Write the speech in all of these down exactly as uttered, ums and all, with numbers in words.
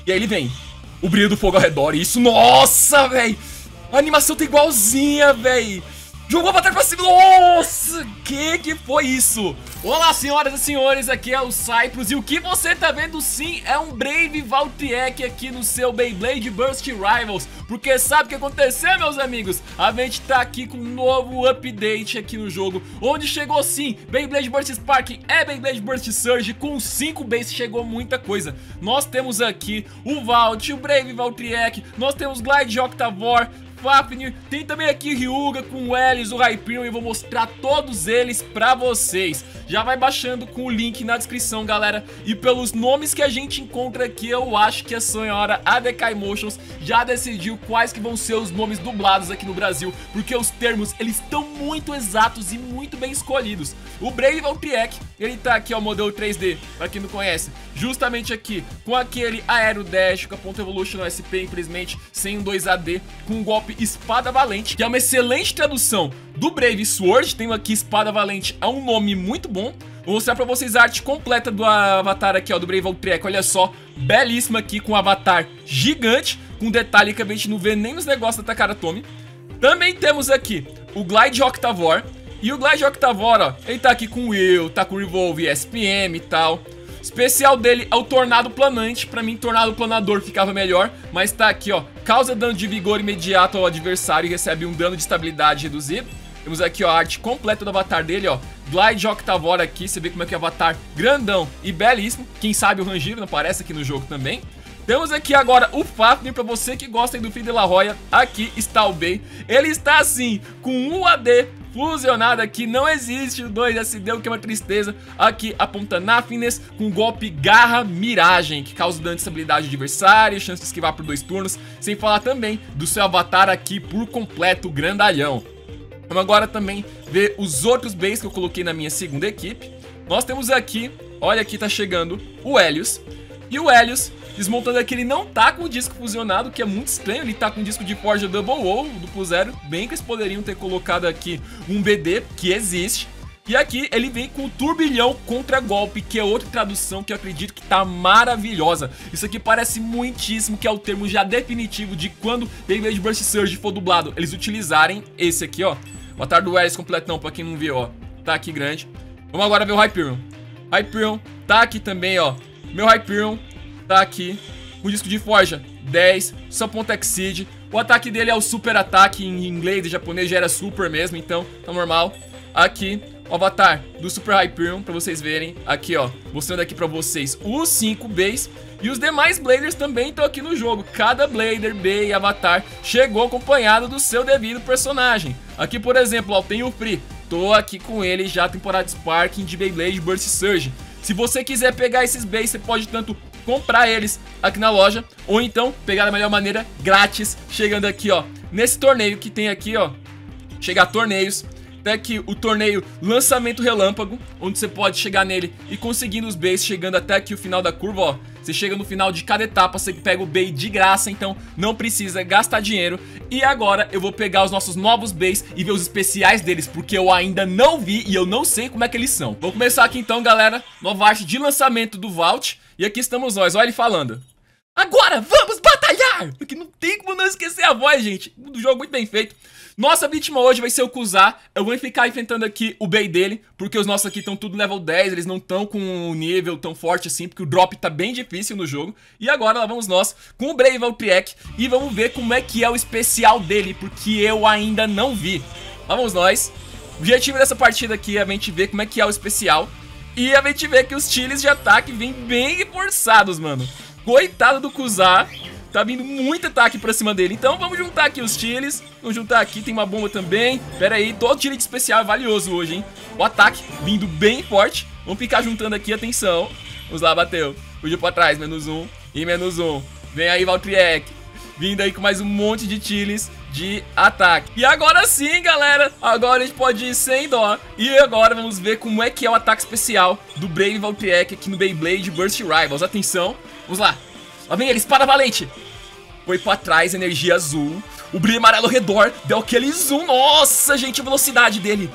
E aí ele vem. O brilho do fogo ao redor. Isso, nossa, velho. A animação tá igualzinha, velho. Jogou pra trás pra cima. Nossa, que que foi isso? Olá, senhoras e senhores, aqui é o Cyprus. E o que você tá vendo sim é um Brave Valtryek aqui no seu Beyblade Burst Rivals. Porque sabe o que aconteceu, meus amigos? A gente tá aqui com um novo update aqui no jogo, onde chegou sim Beyblade Burst Spark e Beyblade Burst Surge. Com cinco bases chegou muita coisa. Nós temos aqui o Valt, o Brave Valtryek, nós temos Glide Octavor, Fafnir, tem também aqui Ryuga com o Helios, o Hyperion, e eu vou mostrar todos eles pra vocês. Já vai baixando com o link na descrição, galera. E pelos nomes que a gente encontra aqui, eu acho que a senhora A D K Motions já decidiu quais que vão ser os nomes dublados aqui no Brasil, porque os termos, eles estão muito exatos e muito bem escolhidos. O Brave Valtryek, ele tá aqui, ó, modelo três D, pra quem não conhece, justamente aqui, com aquele Aero Dash, com a Ponto Evolution S P, infelizmente, sem um dois A D, com um golpe Espada Valente, que é uma excelente tradução do Brave Sword. Tem aqui Espada Valente, é um nome muito bom. Vou mostrar pra vocês a arte completa do avatar aqui, ó, do Brave Valtryek. Olha só, belíssima aqui, com um avatar gigante, com detalhe que a gente não vê nem nos negócios da Takara Tomy. Também temos aqui o Glide Octavor. E o Glide Octavor, ó, ele tá aqui com o Will, tá com o Revolve S P M e tal. Especial dele é o Tornado Planante. Pra mim, Tornado Planador ficava melhor. Mas tá aqui, ó, causa dano de vigor imediato ao adversário e recebe um dano de estabilidade reduzido. Temos aqui, ó, a arte completa do avatar dele, ó, Glide Octavor aqui. Você vê como é que é o avatar grandão e belíssimo. Quem sabe o Rangiro não aparece aqui no jogo também. Temos aqui agora o Fafnir, pra você que gosta do Filho de La Roya. Aqui está o Bey. Ele está assim, com um A D fusionado aqui, não existe o dois S D, o que é uma tristeza. Aqui aponta Nafines com golpe Garra Miragem, que causa dano de estabilidade ao adversário, chance de esquivar por dois turnos. Sem falar também do seu avatar aqui por completo grandalhão. Vamos agora também ver os outros bays que eu coloquei na minha segunda equipe. Nós temos aqui, olha aqui, tá chegando o Helios. E o Helios, desmontando aqui, ele não tá com o disco fusionado, que é muito estranho. Ele tá com o disco de Forja Double O, duplo zero. Bem que eles poderiam ter colocado aqui um B D, que existe. E aqui ele vem com o Turbilhão Contra Golpe, que é outra tradução que eu acredito que tá maravilhosa. Isso aqui parece muitíssimo que é o termo já definitivo de quando Beyblade Burst Surge for dublado, eles utilizarem esse aqui, ó. O avatar do Helios completão, pra quem não viu, ó. Tá aqui grande. Vamos agora ver o Hyperion. Hyperion tá aqui também, ó. Meu Hyperion tá aqui com disco de forja dez, só ponta Exceed. O ataque dele é o super ataque, em inglês e japonês já era super mesmo, então tá normal. Aqui, o avatar do Super Hyperion, pra vocês verem. Aqui, ó, mostrando aqui pra vocês os cinco Bays. E os demais Bladers também estão aqui no jogo. Cada Blader, Bay e avatar chegou acompanhado do seu devido personagem. Aqui, por exemplo, ó, tem o Free. Tô aqui com ele já, temporada Sparking de Beyblade Burst Surge. Se você quiser pegar esses Bays, você pode tanto comprar eles aqui na loja, ou então pegar da melhor maneira, grátis, chegando aqui, ó, nesse torneio que tem aqui, ó. Chegar a torneios. Até aqui o torneio Lançamento Relâmpago, onde você pode chegar nele e conseguindo os bays, chegando até aqui o final da curva, ó. Você chega no final de cada etapa, você pega o bay de graça, então não precisa gastar dinheiro. E agora eu vou pegar os nossos novos bays e ver os especiais deles, porque eu ainda não vi e eu não sei como é que eles são. Vou começar aqui então, galera, nova arte de lançamento do Valt. E aqui estamos nós, olha ele falando: agora vamos batalhar! Porque não tem como não esquecer a voz, gente. Do jogo muito bem feito. Nossa vítima hoje vai ser o Kuzar. Eu vou ficar enfrentando aqui o Bay dele, porque os nossos aqui estão tudo level dez. Eles não estão com um nível tão forte assim, porque o drop tá bem difícil no jogo. E agora lá vamos nós com o Brave Valtryek e vamos ver como é que é o especial dele, porque eu ainda não vi. Lá vamos nós. O objetivo dessa partida aqui é a gente ver como é que é o especial. E a gente vê que os chiles de ataque vêm bem reforçados, mano. Coitado do Kuzar. Tá vindo muito ataque pra cima dele. Então vamos juntar aqui os chiles. Vamos juntar aqui, tem uma bomba também. Pera aí, todo chile de especial é valioso hoje, hein. O ataque vindo bem forte. Vamos ficar juntando aqui, atenção. Vamos lá, bateu. Fugiu pra trás, menos um e menos um. Vem aí, Valtryek. Vindo aí com mais um monte de chiles de ataque. E agora sim, galera, agora a gente pode ir sem dó. E agora vamos ver como é que é o ataque especial do Brave Valtryek aqui no Beyblade Burst Rivals. Atenção, vamos lá. Lá vem ele, Espada Valente. Foi pra trás, energia azul. O brilho amarelo ao redor, deu aquele zoom. Nossa, gente, a velocidade dele.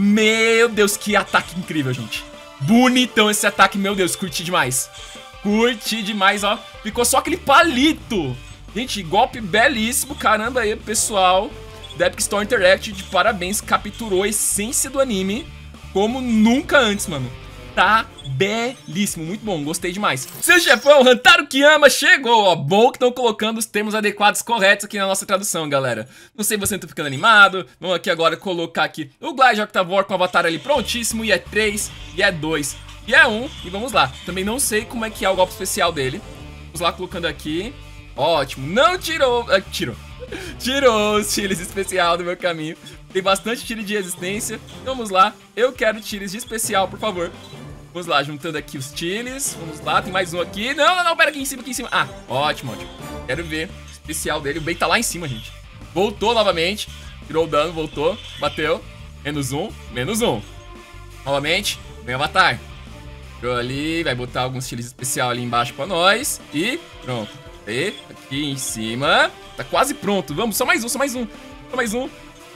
Meu Deus, que ataque incrível, gente. Bonitão esse ataque, meu Deus, curti demais. Curti demais, ó. ficou só aquele palito. Gente, golpe belíssimo, caramba aí, pessoal da Epic Store Interactive, de parabéns, capturou a essência do anime como nunca antes, mano. Tá belíssimo, muito bom, gostei demais. Seu chefão, Hantaro Kiyama chegou, ó. Bom que estão colocando os termos adequados corretos aqui na nossa tradução, galera. Não sei se você tá ficando animado. Vamos aqui agora colocar aqui o Glide Octavor com o avatar ali prontíssimo. E é três, e é dois, e é um. E vamos lá. Também não sei como é que é o golpe especial dele. Vamos lá colocando aqui. Ótimo, não tirou... Ah, tirou. Tirou os chiles especial do meu caminho. Tem bastante tiro de resistência. Vamos lá, eu quero chiles de especial, por favor. Vamos lá, juntando aqui os chiles. Vamos lá, tem mais um aqui. Não, não, não, pera, aqui em cima, aqui em cima. Ah, ótimo, ótimo. Quero ver o especial dele. O bait tá lá em cima, gente. Voltou novamente. Tirou o dano, voltou. Bateu. Menos um, menos um. Novamente, vem o avatar. Tirou ali, vai botar alguns chiles especial ali embaixo pra nós. E pronto. E aqui em cima. Tá quase pronto. Vamos, só mais um, só mais um. Só mais um.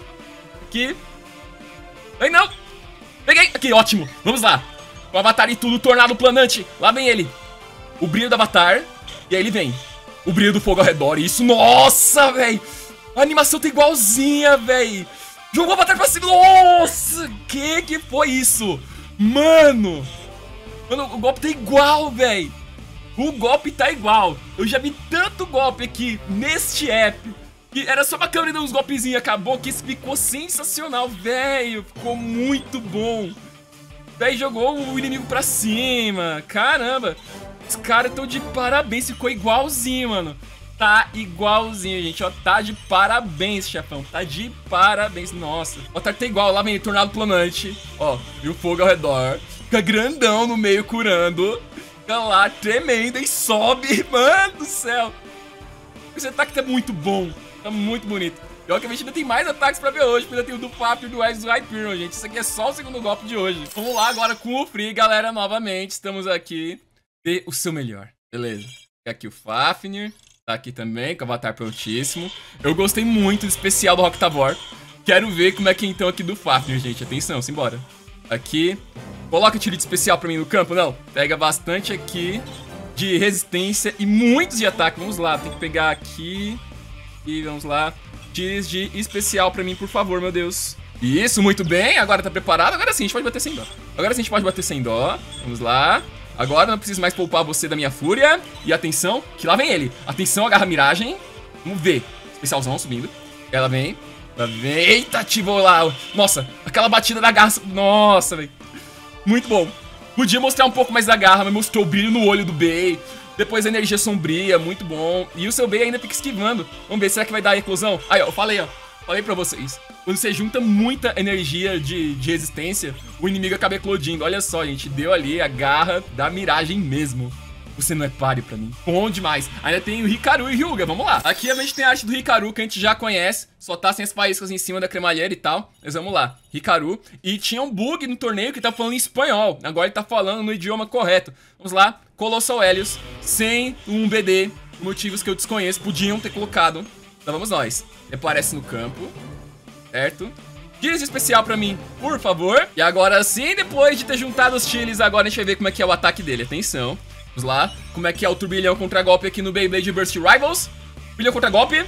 Aqui. Ai, não. Peguei. Aqui, ótimo. Vamos lá. O avatar e tudo, tornado planante. Lá vem ele. O brilho do avatar. E aí ele vem. O brilho do fogo ao redor. Isso, nossa, velho. A animação tá igualzinha, velho. Jogou o avatar pra cima. Nossa, que que foi isso? Mano. Mano, o golpe tá igual, velho. O golpe tá igual. Eu já vi tanto golpe aqui neste app que era só uma câmera e dar uns golpezinhos. Acabou que isso ficou sensacional, velho. Ficou muito bom. Daí jogou o inimigo pra cima. Caramba. Os caras estão de parabéns. Ficou igualzinho, mano. Tá igualzinho, gente. Ó, tá de parabéns, chefão. Tá de parabéns. Nossa. Ó, tá, tá igual. Lá vem o tornado planante. Ó, e o fogo ao redor. Fica grandão no meio curando. Fica lá tremendo e sobe. Mano do céu. Esse ataque tá muito bom. Tá muito bonito. Pior que a gente ainda tem mais ataques pra ver hoje. Ainda tem o do Fafnir e do Wise do Hyperion, gente. Isso aqui é só o segundo golpe de hoje. Vamos lá agora com o Free, galera. Novamente, estamos aqui. Dê o seu melhor. Beleza. Fica aqui o Fafnir. Tá aqui também, com o avatar prontíssimo. Eu gostei muito do especial do Octavor. Quero ver como é que é então aqui do Fafnir, gente. Atenção, simbora. Aqui. Coloca tiro de especial pra mim no campo, não. Pega bastante aqui de resistência e muitos de ataque. Vamos lá, tem que pegar aqui. E vamos lá. Tiros de especial pra mim, por favor, meu Deus. Isso, muito bem. Agora tá preparado. Agora sim, a gente pode bater sem dó. Agora sim, a gente pode bater sem dó. Vamos lá. Agora não preciso mais poupar você da minha fúria. E atenção, que lá vem ele. Atenção, agarra a miragem. Vamos ver. Especialzão subindo. Ela vem. Ela vem. Eita, ativou lá. Nossa, aquela batida da garra. Nossa, velho. Muito bom. Podia mostrar um pouco mais da garra, mas mostrou o brilho no olho do Bey. Depois a energia sombria, muito bom. E o seu Bey ainda fica esquivando. Vamos ver, será que vai dar a eclosão? Aí, ó, eu falei, ó. Falei pra vocês. Quando você junta muita energia de, de resistência, o inimigo acaba eclodindo. Olha só, gente. Deu ali a garra da miragem mesmo. Você não é páreo pra mim. Bom demais. Ainda tem o Hikaru e Hyuga, vamos lá. Aqui a gente tem a arte do Hikaru, que a gente já conhece. Só tá sem as faíscas em cima da cremalheira e tal. Mas vamos lá. Hikaru. E tinha um bug no torneio que tá falando em espanhol. Agora ele tá falando no idioma correto. Vamos lá. Colossal Helios. Sem um B D. Motivos que eu desconheço. Podiam ter colocado. Então vamos nós. Ele aparece no campo. Certo? Chiles especial pra mim, por favor. E agora sim, depois de ter juntado os chiles, agora a gente vai ver como é que é o ataque dele. Atenção. Vamos lá, como é que é o turbilhão contra golpe aqui no Beyblade Burst Rivals. Turbilhão contra golpe.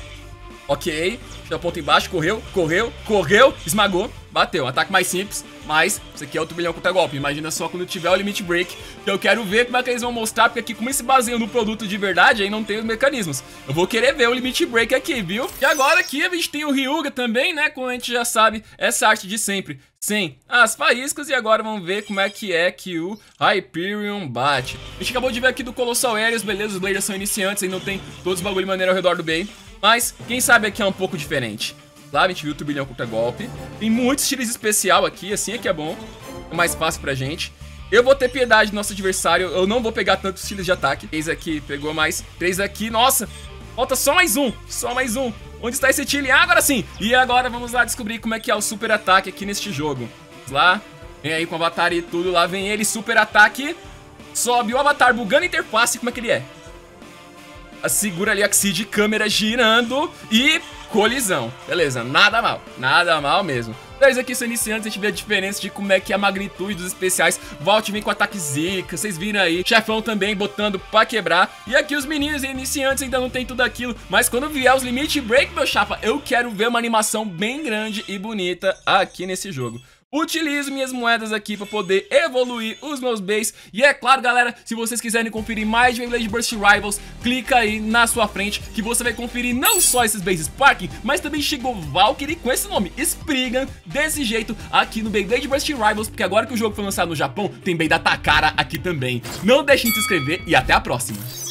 Ok, deixa o ponto embaixo, correu, correu, correu, esmagou, bateu. Ataque mais simples, mas isso aqui é o turbilhão contra golpe. Imagina só quando tiver o Limit Break, que eu quero ver como é que eles vão mostrar, porque aqui como eles se baseiam no produto de verdade, aí não tem os mecanismos. Eu vou querer ver o Limit Break aqui, viu? E agora aqui a gente tem o Hyuga também, né, como a gente já sabe, essa arte de sempre. Sem as faíscas, e agora vamos ver como é que é que o Hyperion bate. A gente acabou de ver aqui do Colossal Helios, beleza, os Bladers são iniciantes, aí não tem todos os bagulho de maneira ao redor do Bey. Mas, quem sabe aqui é um pouco diferente. Lá a gente viu o turbilhão contra golpe. Tem muitos tiros especial aqui, assim é que é bom. É mais fácil pra gente. Eu vou ter piedade do nosso adversário, eu não vou pegar tantos tiros de ataque. Três aqui, pegou mais. Três aqui, nossa. Falta só mais um, só mais um. Onde está esse Chile? Ah, agora sim! E agora vamos lá descobrir como é que é o super ataque aqui neste jogo. Vamos lá. Vem aí com o avatar e tudo. Lá vem ele, super ataque. Sobe o avatar bugando a interface. Como é que ele é? Segura ali a Xid, câmera girando. E colisão. Beleza, nada mal, nada mal mesmo. Vocês aqui são iniciantes, a gente vê a diferença de como é que é a magnitude dos especiais. Volt vem com ataque zica, vocês viram aí. Chefão também botando pra quebrar. E aqui os meninos iniciantes ainda não tem tudo aquilo. Mas quando vier os Limit Break, meu chapa, eu quero ver uma animação bem grande e bonita aqui nesse jogo. Utilizo minhas moedas aqui para poder evoluir os meus bays. E é claro, galera, se vocês quiserem conferir mais de Beyblade Burst Rivals, clica aí na sua frente que você vai conferir não só esses bays Sparking, mas também chegou Valkyrie com esse nome, Spriggan, desse jeito aqui no Beyblade Burst Rivals, porque agora que o jogo foi lançado no Japão, tem Bay da Takara aqui também. Não deixem de se inscrever e até a próxima.